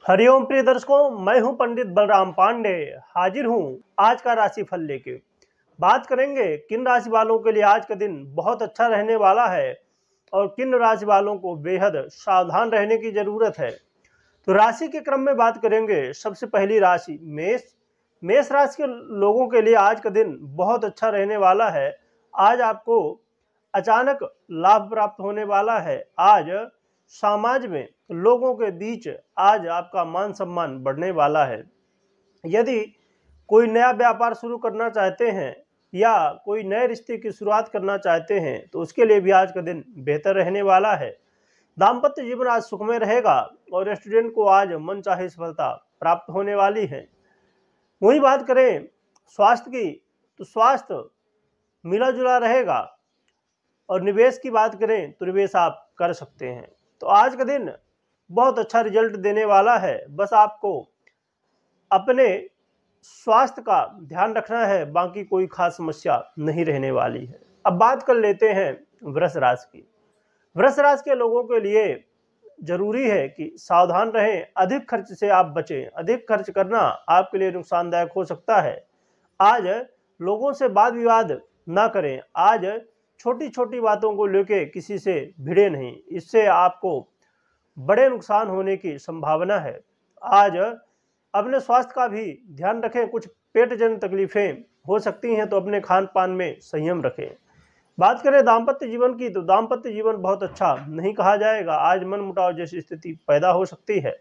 हरिओम प्रिय दर्शकों, मैं हूं पंडित बलराम पांडे। हाजिर हूं आज का राशिफल लेके। बात करेंगे किन राशि वालों के लिए आज का दिन बहुत अच्छा रहने वाला है और किन राशि वालों को बेहद सावधान रहने की जरूरत है। तो राशि के क्रम में बात करेंगे। सबसे पहली राशि मेष। मेष राशि के लोगों के लिए आज का दिन बहुत अच्छा रहने वाला है। आज आपको अचानक लाभ प्राप्त होने वाला है। आज समाज में लोगों के बीच आज आपका मान सम्मान बढ़ने वाला है। यदि कोई नया व्यापार शुरू करना चाहते हैं या कोई नए रिश्ते की शुरुआत करना चाहते हैं तो उसके लिए भी आज का दिन बेहतर रहने वाला है। दाम्पत्य जीवन आज सुखमय रहेगा और स्टूडेंट को आज मनचाही सफलता प्राप्त होने वाली है। वही बात करें स्वास्थ्य की, तो स्वास्थ्य मिला जुला रहेगा और निवेश की बात करें तो निवेश आप कर सकते हैं। तो आज का दिन बहुत अच्छा रिजल्ट देने वाला है। बस आपको अपने स्वास्थ्य का ध्यान रखना है, बाकी कोई खास समस्या नहीं रहने वाली है। अब बात कर लेते हैं वृष राशि की। वृष राशि के लोगों के लिए जरूरी है कि सावधान रहें, अधिक खर्च से आप बचें। अधिक खर्च करना आपके लिए नुकसानदायक हो सकता है। आज लोगों से वाद विवाद ना करें। आज छोटी छोटी बातों को लेकर किसी से भिड़े नहीं, इससे आपको बड़े नुकसान होने की संभावना है। आज अपने स्वास्थ्य का भी ध्यान रखें। कुछ पेट जनित तकलीफें हो सकती हैं तो अपने खान पान में संयम रखें। बात करें दाम्पत्य जीवन की, तो दाम्पत्य जीवन बहुत अच्छा नहीं कहा जाएगा। आज मन मुटाव जैसी स्थिति पैदा हो सकती है।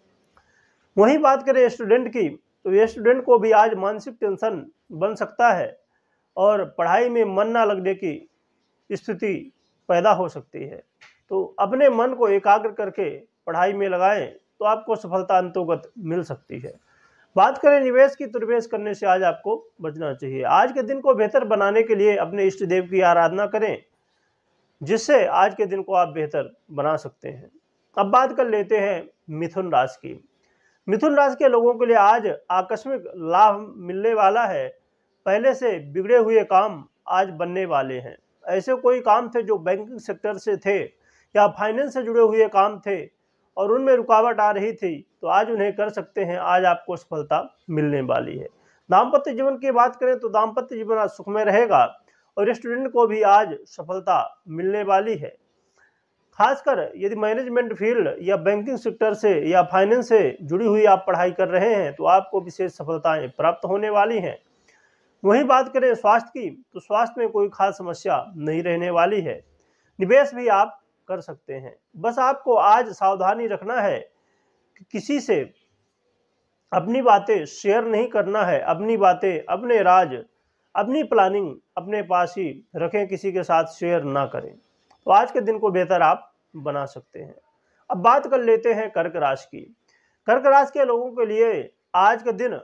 वहीं बात करें स्टूडेंट की, तो स्टूडेंट को भी आज मानसिक टेंशन बन सकता है और पढ़ाई में मन ना लगने की स्थिति पैदा हो सकती है। तो अपने मन को एकाग्र करके पढ़ाई में लगाएं तो आपको सफलता अंतोगत मिल सकती है। बात करें निवेश की, तो निवेश करने से आज आपको बचना चाहिए। आज के दिन को बेहतर बनाने के लिए अपने इष्ट देव की आराधना करें, जिससे आज के दिन को आप बेहतर बना सकते हैं। अब बात कर लेते हैं मिथुन राशि की। मिथुन राशि के लोगों के लिए आज आकस्मिक लाभ मिलने वाला है। पहले से बिगड़े हुए काम आज बनने वाले हैं। ऐसे कोई काम थे जो बैंकिंग सेक्टर से थे या फाइनेंस से जुड़े हुए काम थे और उनमें रुकावट आ रही थी, तो आज उन्हें कर सकते हैं। आज आपको सफलता मिलने वाली है। दाम्पत्य जीवन की बात करें तो दाम्पत्य जीवन आज सुखमय रहेगा और स्टूडेंट को भी आज सफलता मिलने वाली है। खासकर यदि मैनेजमेंट फील्ड या बैंकिंग सेक्टर से या फाइनेंस से जुड़ी हुई आप पढ़ाई कर रहे हैं तो आपको विशेष सफलताएं प्राप्त होने वाली हैं। वहीं बात करें स्वास्थ्य की, तो स्वास्थ्य में कोई खास समस्या नहीं रहने वाली है। निवेश भी आप कर सकते हैं। बस आपको आज सावधानी रखना है कि किसी से अपनी बातें शेयर नहीं करना है। अपनी बातें, अपने राज, अपनी प्लानिंग अपने पास ही रखें, किसी के साथ शेयर ना करें। तो आज के दिन को बेहतर आप बना सकते हैं। अब बात कर लेते हैं कर्क राशि की। कर्क राशि के लोगों के लिए आज का दिन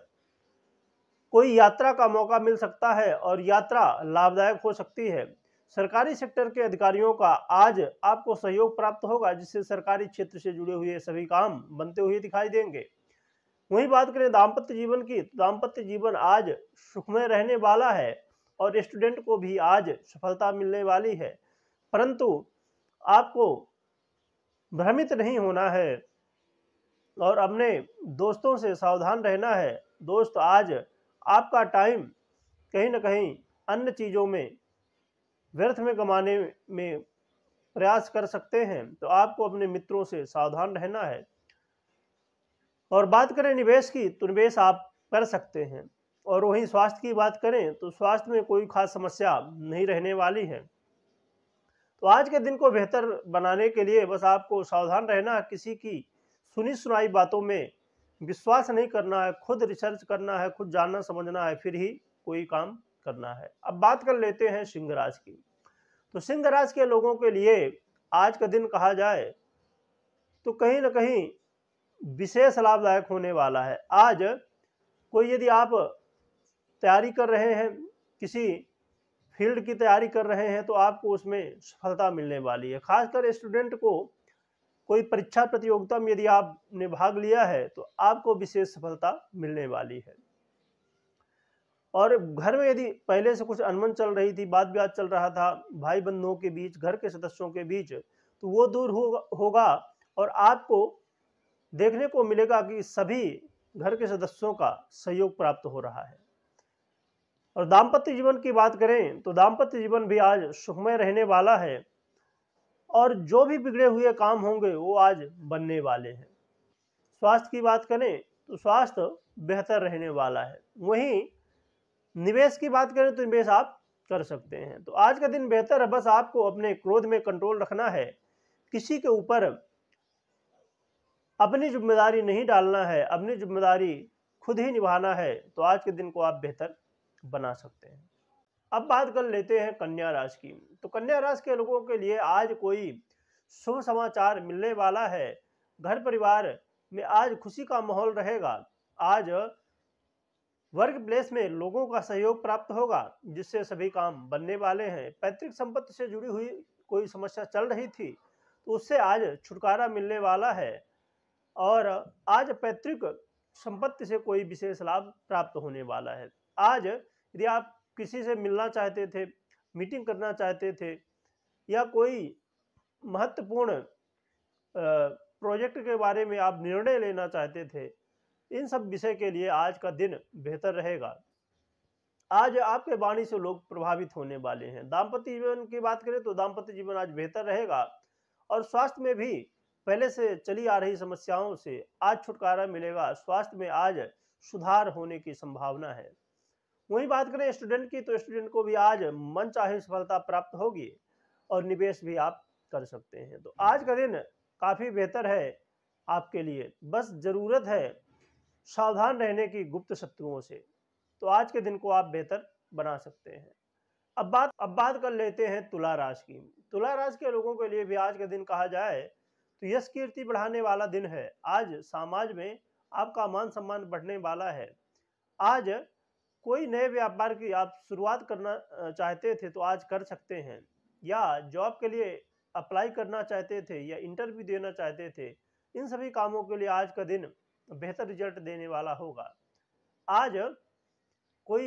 कोई यात्रा का मौका मिल सकता है और यात्रा लाभदायक हो सकती है। सरकारी सेक्टर के अधिकारियों का आज आपको सहयोग प्राप्त होगा, जिससे सरकारी क्षेत्र से जुड़े हुए सभी काम बनते हुए दिखाई देंगे। वहीं बात करें दाम्पत्य जीवन की, तो दाम्पत्य जीवन आज सुखमय रहने वाला है और स्टूडेंट को भी आज सफलता मिलने वाली है। परंतु आपको भ्रमित नहीं होना है और अपने दोस्तों से सावधान रहना है। दोस्त आज आपका टाइम कहीं ना कहीं अन्य चीज़ों में व्यर्थ में गंवाने में प्रयास कर सकते हैं, तो आपको अपने मित्रों से सावधान रहना है। और बात करें निवेश की, तो निवेश आप कर सकते हैं। और वहीं स्वास्थ्य की बात करें तो स्वास्थ्य में कोई खास समस्या नहीं रहने वाली है। तो आज के दिन को बेहतर बनाने के लिए बस आपको सावधान रहना है। किसी की सुनी सुनाई बातों में विश्वास नहीं करना है। खुद रिसर्च करना है, खुद जानना समझना है, फिर ही कोई काम करना है। अब बात कर लेते हैं सिंह राशि की। तो सिंह राशि के लोगों के लिए आज का दिन कहा जाए तो कहीं ना कहीं विशेष लाभदायक होने वाला है। आज कोई यदि आप तैयारी कर रहे हैं, किसी फील्ड की तैयारी कर रहे हैं, तो आपको उसमें सफलता मिलने वाली है। खासकर स्टूडेंट को कोई परीक्षा प्रतियोगिता में यदि आपने भाग लिया है तो आपको विशेष सफलता मिलने वाली है। और घर में यदि पहले से कुछ अनबन चल रही थी, वाद विवाद चल रहा था भाई बंधुओं के बीच, घर के सदस्यों के बीच, तो वो दूर होगा और आपको देखने को मिलेगा कि सभी घर के सदस्यों का सहयोग प्राप्त हो रहा है। और दाम्पत्य जीवन की बात करें तो दाम्पत्य जीवन भी आज सुखमय रहने वाला है और जो भी बिगड़े हुए काम होंगे वो आज बनने वाले हैं। स्वास्थ्य की बात करें तो स्वास्थ्य बेहतर रहने वाला है। वहीं निवेश की बात करें तो निवेश आप कर सकते हैं। तो आज का दिन बेहतर है, बस आपको अपने क्रोध में कंट्रोल रखना है, किसी के ऊपर अपनी जिम्मेदारी नहीं डालना है, अपनी जिम्मेदारी खुद ही निभाना है। तो आज के दिन को आप बेहतर बना सकते हैं। अब बात कर लेते हैं कन्या राशि की। तो कन्या राशि के लोगों के लिए आज कोई शुभ समाचार मिलने वाला है। घर परिवार में आज खुशी का माहौल रहेगा। आज वर्क प्लेस में लोगों का सहयोग प्राप्त होगा, जिससे सभी काम बनने वाले हैं। पैतृक संपत्ति से जुड़ी हुई कोई समस्या चल रही थी तो उससे आज छुटकारा मिलने वाला है और आज पैतृक संपत्ति से कोई विशेष लाभ प्राप्त होने वाला है। आज यदि आप किसी से मिलना चाहते थे, मीटिंग करना चाहते थे या कोई महत्वपूर्ण प्रोजेक्ट के बारे में आप निर्णय लेना चाहते थे, इन सब विषय के लिए आज का दिन बेहतर रहेगा। आज आपके वाणी से लोग प्रभावित होने वाले हैं। दाम्पत्य जीवन की बात करें तो दाम्पत्य जीवन आज बेहतर रहेगा और स्वास्थ्य में भी पहले से चली आ रही समस्याओं से आज छुटकारा मिलेगा। स्वास्थ्य में आज सुधार होने की संभावना है। वहीं बात करें स्टूडेंट की तो स्टूडेंट को भी आज मनचाही सफलता प्राप्त होगी और निवेश भी आप कर सकते हैं। तो आज का दिन काफी बेहतर है आपके लिए, बस जरूरत है सावधान रहने की गुप्त शत्रुओं से। तो आज के दिन को आप बेहतर बना सकते हैं। अब बात कर लेते हैं तुला राशि की। तुला राशि के लोगों के लिए भी आज का दिन कहा जाए तो यश कीर्ति बढ़ाने वाला दिन है। आज समाज में आपका मान सम्मान बढ़ने वाला है। आज कोई नए व्यापार की आप शुरुआत करना चाहते थे तो आज कर सकते हैं, या जॉब के लिए अप्लाई करना चाहते थे या इंटरव्यू देना चाहते थे, इन सभी कामों के लिए आज का दिन बेहतर रिजल्ट देने वाला होगा। आज कोई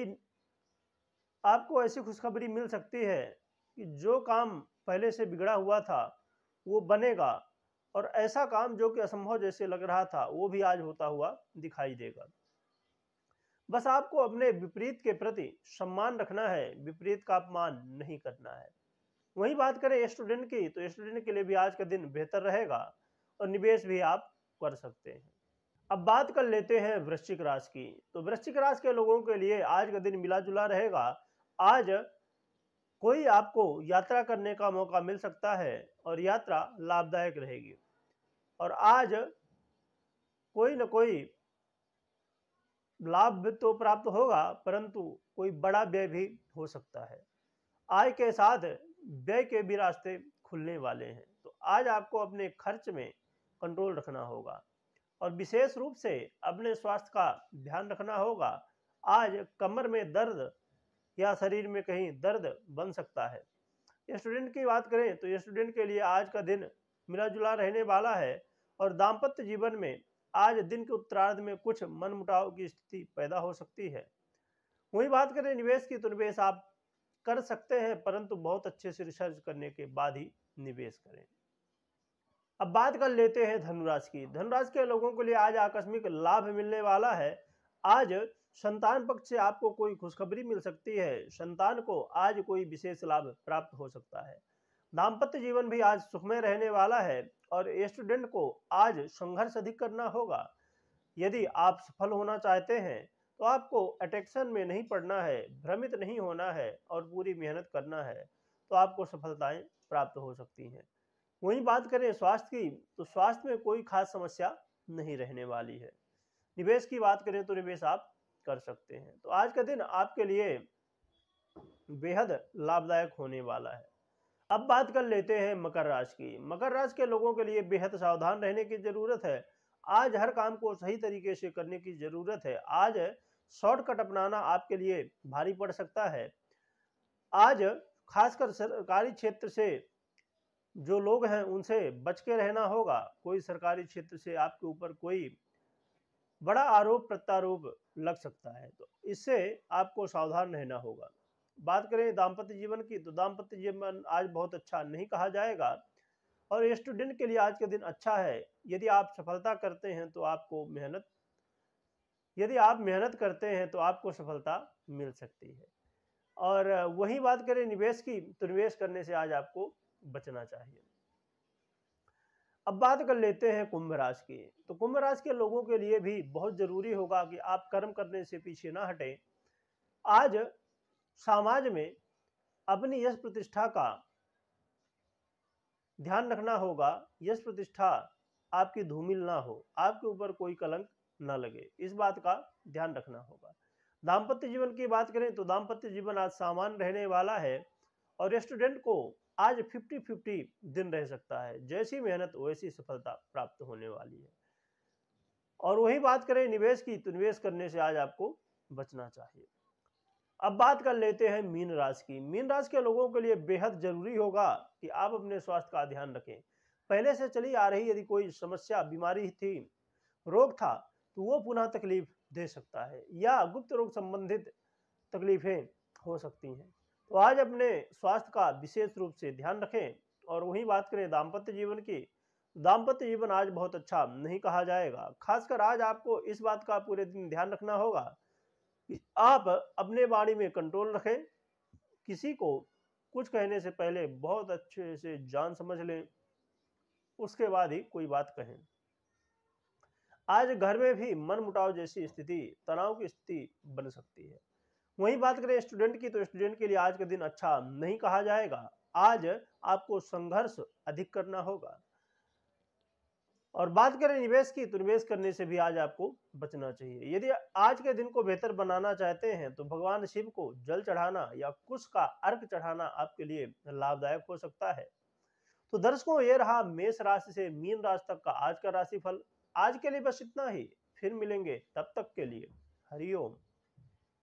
आपको ऐसी खुशखबरी मिल सकती है कि जो काम पहले से बिगड़ा हुआ था वो बनेगा और ऐसा काम जो कि असंभव जैसे लग रहा था वो भी आज होता हुआ दिखाई देगा। बस आपको अपने विपरीत के प्रति सम्मान रखना है, विपरीत का अपमान नहीं करना है। वहीं बात करें स्टूडेंट की तो स्टूडेंट के लिए भी आज का दिन बेहतर रहेगा और निवेश भी आप कर सकते हैं। अब बात कर लेते हैं वृश्चिक राशि की। तो वृश्चिक राशि के लोगों के लिए आज का दिन मिला जुला रहेगा। आज कोई आपको यात्रा करने का मौका मिल सकता है और यात्रा लाभदायक रहेगी और आज कोई न कोई लाभ तो प्राप्त होगा परंतु कोई बड़ा व्यय भी हो सकता है। आय के साथ व्यय के भी रास्ते खुलने वाले हैं। तो आज आपको अपने खर्च में कंट्रोल रखना होगा और विशेष रूप से अपने स्वास्थ्य का ध्यान रखना होगा। आज कमर में दर्द या शरीर में कहीं दर्द बन सकता है। स्टूडेंट की बात करें तो स्टूडेंट के लिए आज का दिन मिला जुला रहने वाला है और दाम्पत्य जीवन में आज दिन के उत्तरार्ध में कुछ मनमुटाव की स्थिति पैदा हो सकती है। वही बात करें निवेश की तो निवेश आप कर सकते हैं परंतु बहुत अच्छे से रिसर्च करने के बाद ही निवेश करें। अब बात कर लेते हैं धनुराशि की। धनुराशि के लोगों के लिए आज आकस्मिक लाभ मिलने वाला है। आज संतान पक्ष से आपको कोई खुशखबरी मिल सकती है। संतान को आज कोई विशेष लाभ प्राप्त हो सकता है। दाम्पत्य जीवन भी आज सुखमय रहने वाला है और स्टूडेंट को आज संघर्ष अधिक करना होगा। यदि आप सफल होना चाहते हैं तो आपको अटेंशन में नहीं पड़ना है, भ्रमित नहीं होना है और पूरी मेहनत करना है, तो आपको सफलताएं प्राप्त हो सकती हैं। वहीं बात करें स्वास्थ्य की तो स्वास्थ्य में कोई खास समस्या नहीं रहने वाली है। निवेश की बात करें तो निवेश आप कर सकते हैं। तो आज का दिन आपके लिए बेहद लाभदायक होने वाला है। अब बात कर लेते हैं मकर राशि की। मकर राशि के लोगों के लिए बेहद सावधान रहने की जरूरत है। आज हर काम को सही तरीके से करने की जरूरत है। आज शॉर्टकट अपनाना आपके लिए भारी पड़ सकता है। आज खासकर सरकारी क्षेत्र से जो लोग हैं उनसे बच के रहना होगा। कोई सरकारी क्षेत्र से आपके ऊपर कोई बड़ा आरोप प्रत्यारोप लग सकता है, तो इससे आपको सावधान रहना होगा। बात करें दाम्पत्य जीवन की तो दाम्पत्य जीवन आज बहुत अच्छा नहीं कहा जाएगा। और स्टूडेंट के लिए आज का दिन अच्छा है। यदि आप सफलता करते हैं तो मेहनत करते हैं तो आपको सफलता मिल सकती है। और वही बात करें निवेश की, तो निवेश करने से आज आपको बचना चाहिए। अब बात कर लेते हैं कुंभ राशि की। तो कुंभ राशि के लोगों के लिए भी बहुत जरूरी होगा कि आप कर्म करने से पीछे ना हटें। आज समाज में अपनी यश प्रतिष्ठा का ध्यान रखना होगा। यश प्रतिष्ठा आपकी धूमिल ना हो, आपके ऊपर कोई कलंक ना लगे, इस बात का ध्यान रखना होगा। दाम्पत्य जीवन की बात करें तो दाम्पत्य जीवन आज सामान्य रहने वाला है और स्टूडेंट को आज 50-50 दिन रह सकता है। जैसी मेहनत वैसी सफलता प्राप्त होने वाली है। और वही बात करें निवेश की, तो निवेश करने से आज आपको बचना चाहिए। अब बात कर लेते हैं मीन राशि की। मीन राशि के लोगों के लिए बेहद जरूरी होगा कि आप अपने स्वास्थ्य का ध्यान रखें। पहले से चली आ रही यदि कोई समस्या, बीमारी थी, रोग था, तो वो पुनः तकलीफ दे सकता है या गुप्त रोग संबंधित तकलीफें हो सकती हैं। तो आज अपने स्वास्थ्य का विशेष रूप से ध्यान रखें। और वही बात करें दाम्पत्य जीवन की, दाम्पत्य जीवन आज बहुत अच्छा नहीं कहा जाएगा। खासकर आज आपको इस बात का पूरे दिन ध्यान रखना होगा कि आप अपने वाणी में कंट्रोल रखें। किसी को कुछ कहने से पहले बहुत अच्छे से जान समझ लें, उसके बाद ही कोई बात कहें। आज घर में भी मन मुटाव जैसी स्थिति, तनाव की स्थिति बन सकती है। वहीं बात करें स्टूडेंट की, तो स्टूडेंट के लिए आज का दिन अच्छा नहीं कहा जाएगा। आज आपको संघर्ष अधिक करना होगा। और बात करें निवेश की, तो निवेश करने से भी आज आपको बचना चाहिए। यदि आज के दिन को बेहतर बनाना चाहते हैं तो भगवान शिव को जल चढ़ाना या कुश का अर्घ चढ़ाना आपके लिए लाभदायक हो सकता है। तो दर्शकों, ये रहा मेष राशि से मीन राशि तक का आज का राशिफल। आज के लिए बस इतना ही। फिर मिलेंगे, तब तक के लिए हरिओम।